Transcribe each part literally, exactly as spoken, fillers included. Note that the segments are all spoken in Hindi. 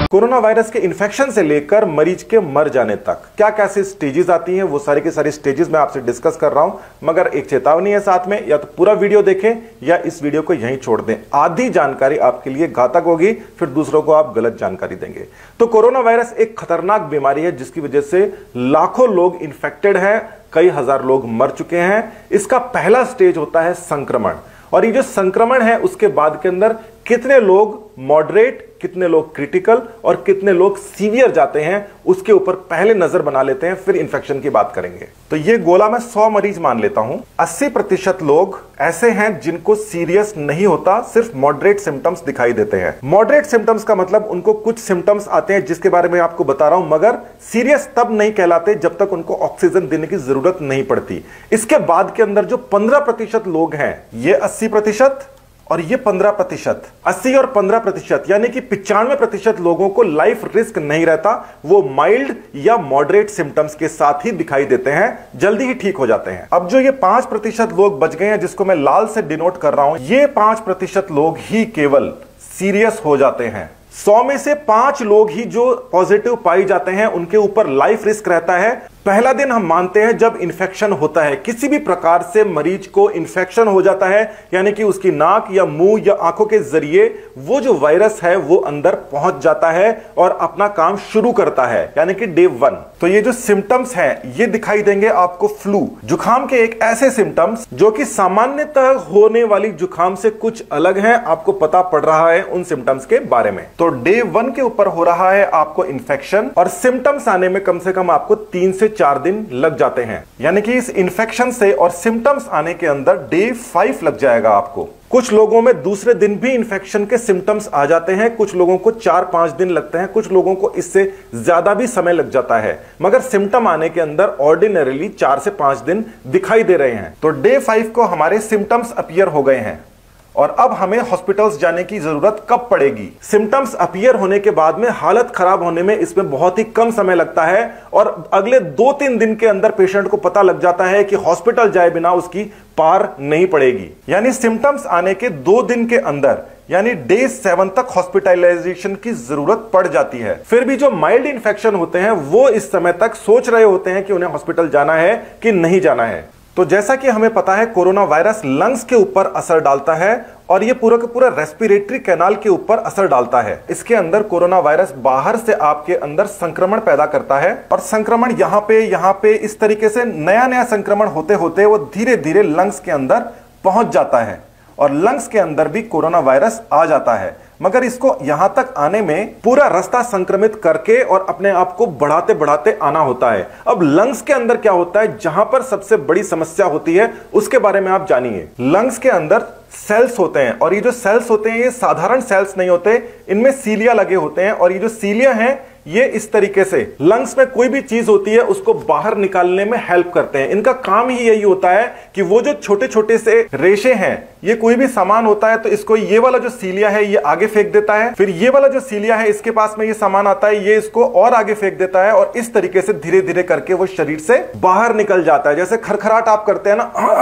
कोरोना वायरस के इन्फेक्शन से लेकर मरीज के मर जाने तक क्या कैसे स्टेजेस आती हैं, वो सारी की सारी स्टेजेस मैं आपसे डिस्कस कर रहा हूं। मगर एक चेतावनी है साथ में, या तो पूरा वीडियो देखें या इस वीडियो को यहीं छोड़ दें। आधी जानकारी आपके लिए घातक होगी, फिर दूसरों को आप गलत जानकारी देंगे। तो कोरोना वायरस एक खतरनाक बीमारी है जिसकी वजह से लाखों लोग इन्फेक्टेड हैं, कई हजार लोग मर चुके हैं। इसका पहला स्टेज होता है संक्रमण, और ये जो संक्रमण है उसके बाद के अंदर कितने लोग मॉडरेट, कितने लोग क्रिटिकल और कितने लोग सीवियर जाते हैं, उसके ऊपर पहले नजर बना लेते हैं, फिर इन्फेक्शन की बात करेंगे। तो ये गोला मैं सौ मरीज मान लेता हूं। अस्सी प्रतिशत लोग ऐसे हैं जिनको सीरियस नहीं होता, सिर्फ मॉडरेट सिम्टम्स दिखाई देते हैं। मॉडरेट सिम्टम्स का मतलब उनको कुछ सिम्टम्स आते हैं जिसके बारे में आपको बता रहा हूं, मगर सीरियस तब नहीं कहलाते जब तक उनको ऑक्सीजन देने की जरूरत नहीं पड़ती। इसके बाद के अंदर जो पंद्रह प्रतिशत लोग हैं, ये अस्सी प्रतिशत और ये पंद्रह प्रतिशत, अस्सी और पंद्रह प्रतिशत यानी कि पिचानवे प्रतिशत लोगों को लाइफ रिस्क नहीं रहता। वो माइल्ड या मॉडरेट सिम्टम्स के साथ ही दिखाई देते हैं, जल्दी ही ठीक हो जाते हैं। अब जो ये पांच प्रतिशत लोग बच गए हैं, जिसको मैं लाल से डिनोट कर रहा हूं, ये पांच प्रतिशत लोग ही केवल सीरियस हो जाते हैं। सौ में से पांच लोग ही जो पॉजिटिव पाए जाते हैं, उनके ऊपर लाइफ रिस्क रहता है। पहला दिन हम मानते हैं जब इन्फेक्शन होता है, किसी भी प्रकार से मरीज को इन्फेक्शन हो जाता है, यानी कि उसकी नाक या मुंह या आंखों के जरिए वो जो वायरस है वो अंदर पहुंच जाता है और अपना काम शुरू करता है, यानी कि डे वन। तो ये जो सिम्टम्स हैं ये दिखाई देंगे आपको फ्लू, जुखाम के एक ऐसे सिम्टम्स जो कि सामान्यतः होने वाली जुखाम से कुछ अलग हैं, आपको पता पड़ रहा है उन सिम्टम्स के बारे में। तो डे वन के ऊपर हो रहा है आपको इन्फेक्शन, और सिम्टम्स आने में कम से कम आपको तीन से चार दिन लग जाते हैं, यानी कि इस इन्फेक्शन से और सिम्टम्स आने के अंदर डे फाइव लग जाएगा आपको। कुछ लोगों में दूसरे दिन भी इन्फेक्शन के सिम्टम्स आ जाते हैं, कुछ लोगों को चार पांच दिन लगते हैं, कुछ लोगों को इससे ज्यादा भी समय लग जाता है, मगर सिम्टम आने के अंदर ऑर्डिनरीली चार से पांच दिन दिखाई दे रहे हैं। तो डे फाइव को हमारे सिम्टम्स अपीयर हो गए हैं, और अब हमें हॉस्पिटल्स जाने की जरूरत कब पड़ेगी? सिम्टम्स अपीयर होने के बाद में हालत खराब होने में इसमें बहुत ही कम समय लगता है, और अगले दो तीन दिन के अंदर पेशेंट को पता लग जाता है कि हॉस्पिटल जाए बिना उसकी पार नहीं पड़ेगी। यानी सिम्टम्स आने के दो दिन के अंदर, यानी डे सेवन तक हॉस्पिटलाइजेशन की जरूरत पड़ जाती है। फिर भी जो माइल्ड इन्फेक्शन होते हैं वो इस समय तक सोच रहे होते हैं कि उन्हें हॉस्पिटल जाना है कि नहीं जाना है। तो जैसा कि हमें पता है कोरोना वायरस लंग्स के ऊपर असर डालता है, और ये पूरा का पूरा रेस्पिरेटरी कैनाल के ऊपर असर डालता है। इसके अंदर कोरोना वायरस बाहर से आपके अंदर संक्रमण पैदा करता है, और संक्रमण यहाँ पे यहाँ पे इस तरीके से नया नया संक्रमण होते होते वो धीरे धीरे लंग्स के अंदर पहुंच जाता है, और लंग्स के अंदर भी कोरोना वायरस आ जाता है। मगर इसको यहां तक आने में पूरा रास्ता संक्रमित करके और अपने आप को बढ़ाते बढ़ाते आना होता है। अब लंग्स के अंदर क्या होता है, जहां पर सबसे बड़ी समस्या होती है उसके बारे में आप जानिए। लंग्स के अंदर सेल्स होते हैं, और ये जो सेल्स होते हैं ये साधारण सेल्स नहीं होते, इनमें सीलिया लगे होते हैं, और ये जो सीलिया हैं ये इस तरीके से लंग्स में कोई भी चीज होती है उसको बाहर निकालने में हेल्प करते हैं। इनका काम ही यही होता है कि वो जो छोटे छोटे से रेशे हैं, ये कोई भी सामान होता है तो इसको ये वाला जो सीलिया है ये आगे फेंक देता है, फिर ये वाला जो सीलिया है इसके पास में ये सामान आता है, ये इसको और आगे फेंक देता है, और इस तरीके से धीरे धीरे करके वो शरीर से बाहर निकल जाता है। जैसे खरखराट आप करते हैं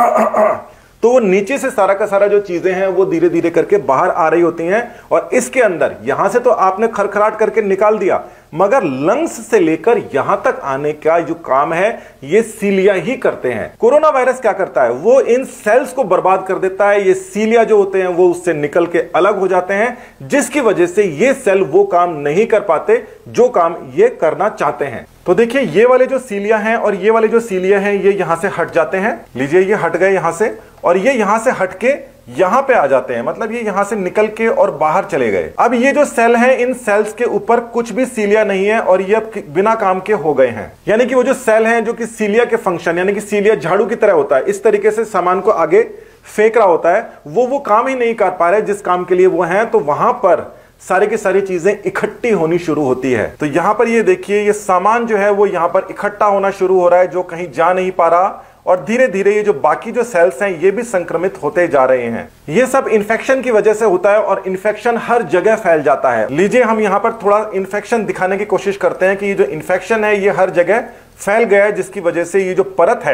ना, तो वो नीचे से सारा का सारा जो चीजें हैं वो धीरे धीरे करके बाहर आ रही होती हैं, और इसके अंदर यहां से तो आपने खरखराट करके निकाल दिया, मगर लंग्स से लेकर यहां तक आने का जो काम है ये सीलिया ही करते हैं। कोरोना वायरस क्या करता है, वो इन सेल्स को बर्बाद कर देता है। ये सीलिया जो होते हैं वो उससे निकल के अलग हो जाते हैं, जिसकी वजह से ये सेल वो काम नहीं कर पाते जो काम ये करना चाहते हैं। तो देखिए ये वाले जो सीलिया हैं और ये वाले जो सीलिया हैं ये यहां से हट जाते हैं। लीजिए ये हट गए यहां से, और ये यहां से हट के यहां पे आ जाते हैं, मतलब ये यहां से निकल के और बाहर चले गए। अब ये जो सेल हैं, इन सेल्स के ऊपर कुछ भी सीलिया नहीं है, और ये अब बिना काम के हो गए हैं। यानी कि वो जो सेल हैं जो कि सीलिया के फंक्शन, यानी कि सीलिया झाड़ू की तरह होता है, इस तरीके से सामान को आगे फेंक रहा होता है, वो वो काम ही नहीं कर पा रहे जिस काम के लिए वो हैं। तो वहां पर सारी की सारी चीजें इकट्ठी होनी शुरू होती है। तो यहां पर ये देखिए ये सामान जो है वो यहां पर इकट्ठा होना शुरू हो रहा है, जो कहीं जा नहीं पा रहा, और धीरे धीरे ये जो बाकी जो सेल्स हैं ये भी संक्रमित होते जा रहे हैं। ये सब इन्फेक्शन की वजह से होता है, और इन्फेक्शन हर जगह फैल जाता है। लीजिए हम यहां पर थोड़ा इन्फेक्शन दिखाने की कोशिश करते हैं कि ये जो इन्फेक्शन है ये हर जगह फैल गया है, जिसकी वजह से ये जो परत है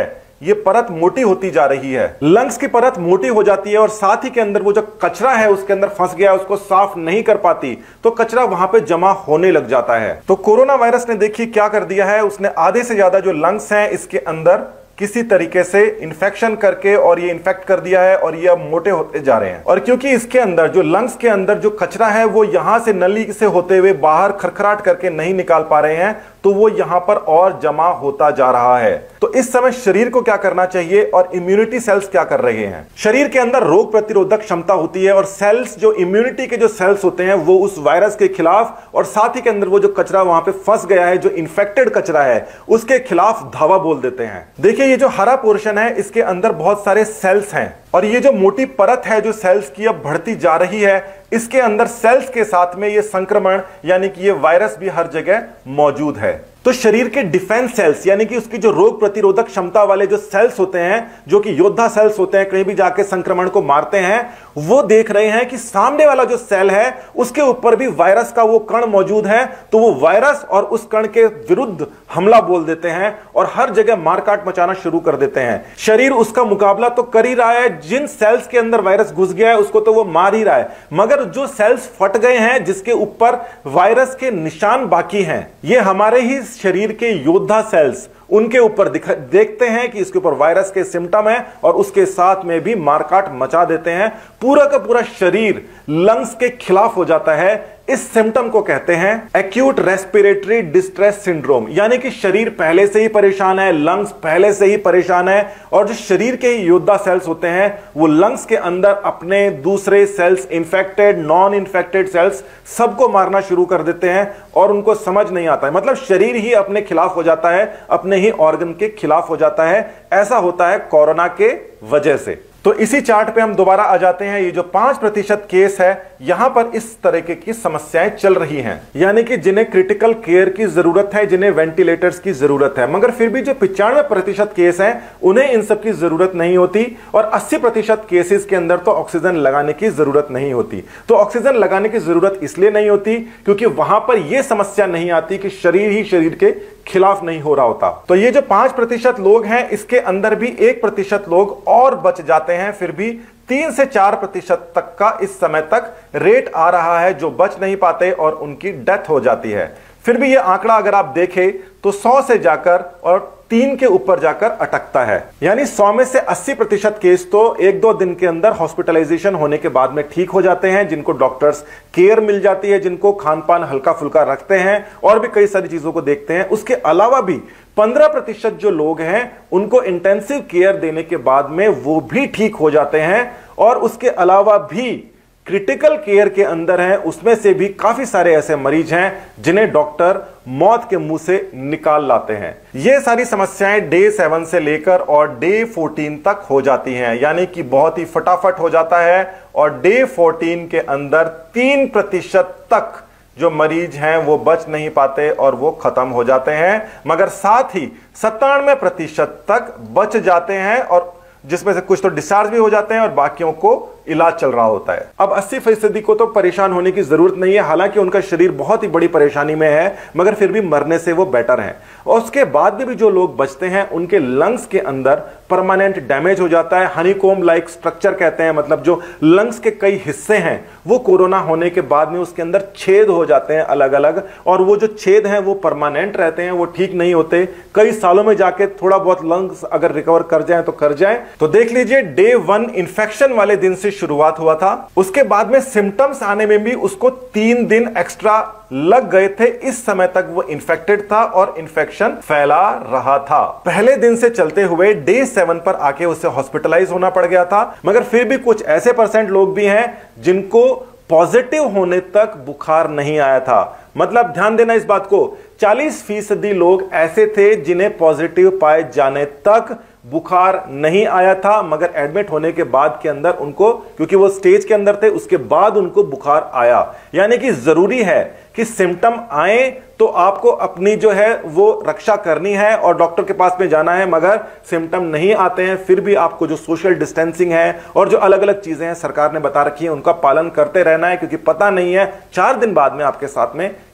ये परत मोटी होती जा रही है। लंग्स की परत मोटी हो जाती है और साथ ही के अंदर वो जो कचरा है उसके अंदर फंस गया, उसको साफ नहीं कर पाती, तो कचरा वहां पे जमा होने लग जाता है। तो कोरोना वायरस ने देखिए क्या कर दिया है, उसने आधे से ज्यादा जो लंग्स हैं इसके अंदर किसी तरीके से इन्फेक्शन करके और ये इन्फेक्ट कर दिया है और ये अब मोटे होते जा रहे हैं। और क्योंकि इसके अंदर जो लंग्स के अंदर जो कचरा है वो यहां से नली से होते हुए बाहर खरखराट करके नहीं निकाल पा रहे हैं, तो वो यहां पर और जमा होता जा रहा है। तो इस समय शरीर को क्या करना चाहिए और इम्यूनिटी सेल्स क्या कर रहे हैं? शरीर के अंदर रोग प्रतिरोधक क्षमता होती है और सेल्स जो इम्यूनिटी के जो सेल्स होते हैं वो उस वायरस के खिलाफ और साथ ही के अंदर वो जो कचरा वहां पे फंस गया है, जो इन्फेक्टेड कचरा है, उसके खिलाफ धावा बोल देते हैं। देखिए ये जो हरा पोर्शन है इसके अंदर बहुत सारे सेल्स हैं और ये जो मोटी परत है जो सेल्स की अब बढ़ती जा रही है, इसके अंदर सेल्स के साथ में ये संक्रमण यानी कि ये वायरस भी हर जगह मौजूद है। तो शरीर के डिफेंस सेल्स यानी कि उसकी जो रोग प्रतिरोधक क्षमता वाले जो सेल्स होते हैं, जो कि योद्धा सेल्स होते हैं, कहीं भी जाके संक्रमण को मारते हैं, वो देख रहे हैं कि सामने वाला जो सेल है उसके ऊपर भी वायरस का वो कण मौजूद है, तो वो वायरस और उस कण के विरुद्ध हमला बोल देते हैं और हर जगह मारकाट मचाना शुरू कर देते हैं। शरीर उसका मुकाबला तो कर ही रहा है, जिन सेल्स के अंदर वायरस घुस गया है उसको तो वो मार ही रहा है, मगर जो सेल्स फट गए हैं जिसके ऊपर वायरस के निशान बाकी हैं, ये हमारे ही शरीर के योद्धा सेल्स उनके ऊपर देखते हैं कि इसके ऊपर वायरस के सिम्टम है और उसके साथ में भी मारकाट मचा देते हैं। पूरा का पूरा शरीर लंग्स के खिलाफ हो जाता है। इस सिम्टम को कहते हैं एक्यूट रेस्पिरेटरी डिस्ट्रेस सिंड्रोम, यानी कि शरीर पहले से ही परेशान है, लंग्स पहले से ही परेशान है और जो शरीर के योद्धा सेल्स होते हैं वो लंग्स के अंदर अपने दूसरे cells, infected, non infected cells, सबको मारना शुरू कर देते हैं और उनको समझ नहीं आता है। मतलब शरीर ही अपने खिलाफ हो जाता है, अपने ही ऑर्गन के खिलाफ हो जाता है। ऐसा होता है कोरोना के वजह से। तो इसी चार्ट पे हम दोबारा आ जाते हैं। ये जो पांच प्रतिशत केस है, यहां पर इस तरीके की समस्याएं चल रही हैं, यानी कि जिन्हें क्रिटिकल केयर की जरूरत है, जिन्हें वेंटिलेटर्स की जरूरत है, मगर फिर भी जो पिचानवे प्रतिशत केस हैं उन्हें इन सब की जरूरत नहीं होती और अस्सी प्रतिशत केसेस के अंदर तो ऑक्सीजन लगाने की जरूरत नहीं होती। तो ऑक्सीजन लगाने की जरूरत इसलिए नहीं होती क्योंकि वहां पर यह समस्या नहीं आती कि शरीर ही शरीर के खिलाफ नहीं हो रहा होता। तो ये जो पांच प्रतिशत लोग हैं इसके अंदर भी एक प्रतिशत लोग और बच जाते हैं, फिर भी तीन से चार प्रतिशत तक का इस समय तक रेट आ रहा है जो बच नहीं पाते और उनकी डेथ हो जाती है। फिर भी ये आंकड़ा अगर आप देखें तो सौ से जाकर और तीन के ऊपर जाकर अटकता है, यानी सौ में से अस्सी प्रतिशत केस तो एक दो दिन के अंदर हॉस्पिटलाइजेशन होने के बाद में ठीक हो जाते हैं, जिनको डॉक्टर्स केयर मिल जाती है, जिनको खान पान हल्का फुल्का रखते हैं और भी कई सारी चीजों को देखते हैं। उसके अलावा भी पंद्रह प्रतिशत जो लोग हैं उनको इंटेंसिव केयर देने के बाद में वो भी ठीक हो जाते हैं और उसके अलावा भी क्रिटिकल केयर के अंदर हैं, उसमें से भी काफी सारे ऐसे मरीज हैं जिन्हें डॉक्टर मौत के मुंह से निकाल लाते हैं। ये सारी समस्याएं डे सेवन से लेकर और डे फोर्टीन तक हो जाती हैं, यानी कि बहुत ही फटाफट हो जाता है और डे फोर्टीन के अंदर तीन प्रतिशत तक जो मरीज हैं वो बच नहीं पाते और वो खत्म हो जाते हैं, मगर साथ ही सत्तानवे प्रतिशत तक बच जाते हैं और जिसमें से कुछ तो डिस्चार्ज भी हो जाते हैं और बाकियों को इलाज चल रहा होता है। अब अस्सी फीसदी को तो परेशान होने की जरूरत नहीं है, हालांकि उनका शरीर बहुत ही बड़ी परेशानी में है, मगर फिर भी मरने से वो बेटर हैं। और उसके बाद भी, भी जो लोग बचते हैं उनके लंग्स के अंदर परमानेंट डैमेज हो जाता है। हनीकॉम लाइक स्ट्रक्चर कहते हैं, मतलब जो लंग्स के कई हिस्से हैं वो कोरोना होने के बाद में उसके अंदर छेद हो जाते हैं अलग अलग, और वो जो छेद हैं वो परमानेंट रहते हैं, वो ठीक नहीं होते। कई सालों में जाके थोड़ा बहुत लंग्स अगर रिकवर कर जाए तो कर जाए। तो देख लीजिए, डे वन इंफेक्शन वाले दिन से शुरुआत हुआ था, उसके बाद में सिम्टम्स आने में भी उसको तीन दिन एक्स्ट्रा लग गए थे। इस समय तक वो इन्फेक्टेड था और इन्फेक्शन फैला रहा था। पहले दिन से चलते हुए डे सेवन पर आके उसे हॉस्पिटलाइज होना पड़ गया था, मगर फिर भी कुछ ऐसे परसेंट लोग भी हैं जिनको पॉजिटिव होने तक बुखार नहीं आया था। मतलब ध्यान देना इस बात को, चालीस फीसदी लोग ऐसे थे जिन्हें पॉजिटिव पाए जाने तक बुखार नहीं आया था, मगर एडमिट होने के बाद के अंदर उनको, क्योंकि वो स्टेज के अंदर थे, उसके बाद उनको बुखार आया। यानी कि जरूरी है कि सिम्टम आए तो आपको अपनी जो है वो रक्षा करनी है और डॉक्टर के पास में जाना है, मगर सिम्टम नहीं आते हैं फिर भी आपको जो सोशल डिस्टेंसिंग है और जो अलग अलग चीजें हैं सरकार ने बता रखी है उनका पालन करते रहना है, क्योंकि पता नहीं है चार दिन बाद में आपके साथ में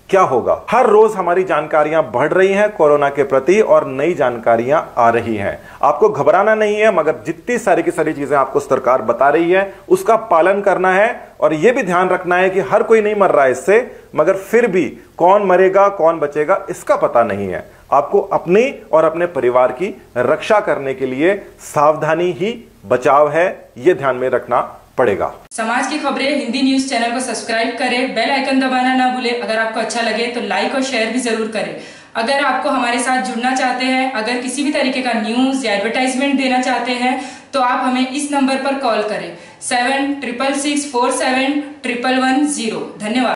क्या होगा। हर रोज हमारी जानकारियां बढ़ रही हैं कोरोना के प्रति और नई जानकारियां आ रही हैं। आपको घबराना नहीं है, मगर जितनी सारी की सारी चीजें आपको सरकार बता रही है उसका पालन करना है और यह भी ध्यान रखना है कि हर कोई नहीं मर रहा है इससे, मगर फिर भी कौन मरेगा कौन बचेगा इसका पता नहीं है। आपको अपनी और अपने परिवार की रक्षा करने के लिए सावधानी ही बचाव है, यह ध्यान में रखना पड़ेगा। समाज की खबरें हिंदी न्यूज चैनल को सब्सक्राइब करें, बेल आइकन दबाना ना भूलें। अगर आपको अच्छा लगे तो लाइक और शेयर भी जरूर करें। अगर आपको हमारे साथ जुड़ना चाहते हैं, अगर किसी भी तरीके का न्यूज या एडवर्टाइजमेंट देना चाहते हैं तो आप हमें इस नंबर पर कॉल करें seven triple six four seven triple one zero. धन्यवाद।